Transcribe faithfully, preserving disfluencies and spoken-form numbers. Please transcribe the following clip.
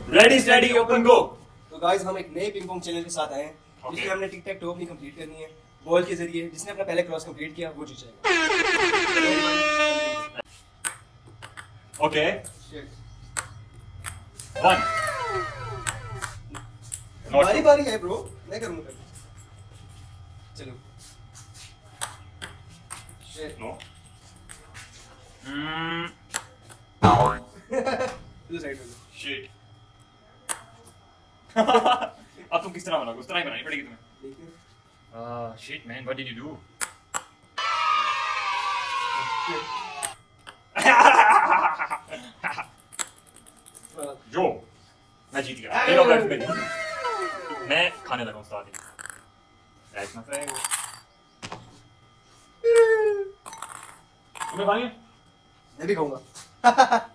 Ready steady open गो। तो guys हम एक नए पिंग पोंग चैनल के साथ आए हैं okay. जिसमें हमने टिक टैक टो अपनी कंप्लीट करनी है बॉल के जरिए। जिसने अपना पहले क्रॉस कंप्लीट किया वो जीत जाएगा। ओके वन बारी बारी है ब्रो, मैं करूंगा। चलो नो हम्म साइड में शिट अब तुम किस तरह बनाओगे? उस तरह ही बनानी पड़ेगी तुम्हें। Ah, shit man, what did you do? जो मैं जीत गया। तीनों बैट मेरी। मैं खाने लगा उस्ताद ही। That's my friend. तुम्हें खानी है? मैं भी खाऊंगा।